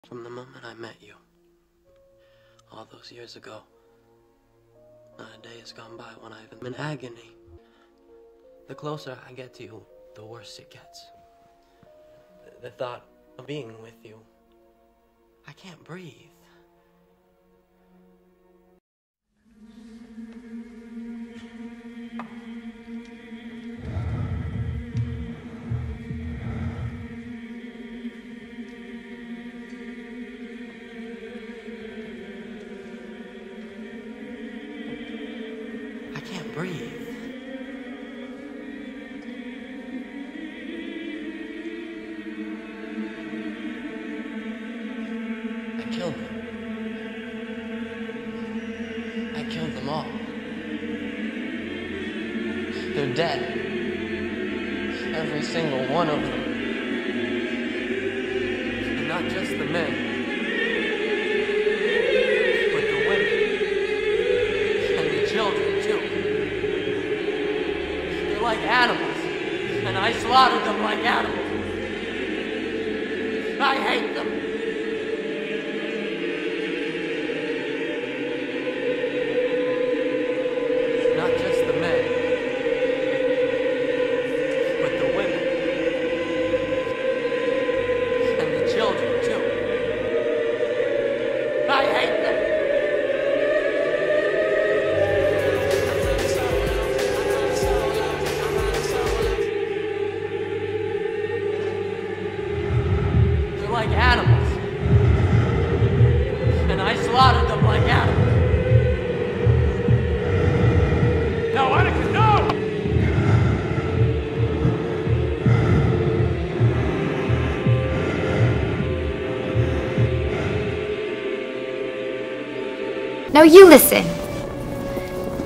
From the moment I met you, all those years ago, not a day has gone by when I've been in agony. The closer I get to you, the worse it gets. The thought of being with you, I can't breathe. I can't breathe. I killed them. I killed them all. They're dead. Every single one of them. And not just the men, but the women. And the children, too. They're like animals, and I slaughtered them like animals. I hate them. Not just the men, but the women. And the children, too. I hate them. They're like animals, and I slaughtered them like animals. No, Anakin, no! Now you listen.